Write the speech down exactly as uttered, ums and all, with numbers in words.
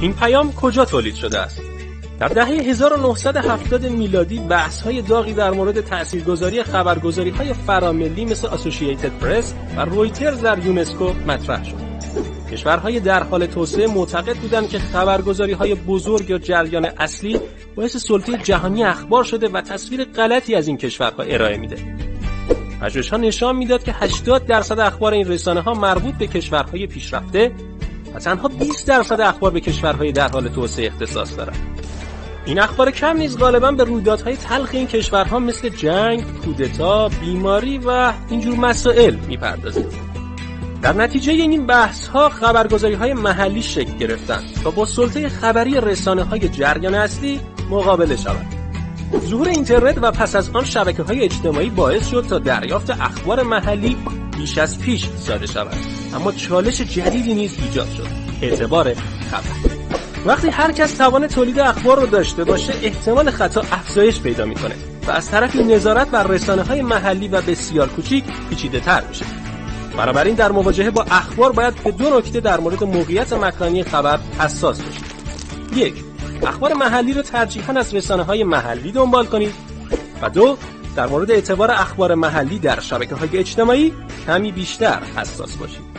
این پیام کجا تولید شده است؟ در دهه هزار و نهصد و هفتاد میلادی بحث‌های داغی در مورد تاثیرگذاری خبرگزاری‌های فراملی مثل اسوسییتد پرس و رویترز در یونسکو مطرح شد. کشورهای در حال توسعه معتقد بودند که خبرگزاری‌های بزرگ یا جریان اصلی باعث سلطه جهانی اخبار شده و تصویر غلطی از این کشورها ارائه میده. پژوهش‌ها نشان میداد که هشتاد درصد اخبار این رسانه‌ها مربوط به کشورهای پیشرفته و تنها بیست درصد اخبار به کشورهای در حال توسعه اختصاص دارند. این اخبار کم نیز غالباً به رویدادهای تلخ این کشورها مثل جنگ، کودتا، بیماری و اینجور مسائل میپردازه. در نتیجه این بحث‌ها خبرگزاری‌های محلی شکل گرفتند تا با سلطه خبری رسانه‌های جریان اصلی مقابله شوند. ظهور اینترنت و پس از آن شبکه‌های اجتماعی باعث شد تا دریافت اخبار محلی بیش از پیش ساده شود. اما چالش جدیدی نیز ایجاد شد: اعتبار خبر. وقتی هر کس توان تولید اخبار رو داشته باشه، احتمال خطا افزایش پیدا می‌کنه و از طرفی نظارت بر رسانه‌های محلی و بسیار کوچیک پیچیده‌تر میشه. بنابراین در مواجهه با اخبار باید به دو نکته در مورد موقعیت مکانی خبر حساس باشید. یک، اخبار محلی رو ترجیحاً از رسانه‌های محلی دنبال کنید و دو، در مورد اعتبار اخبار محلی در شبکه‌های اجتماعی کمی بیشتر حساس باشید.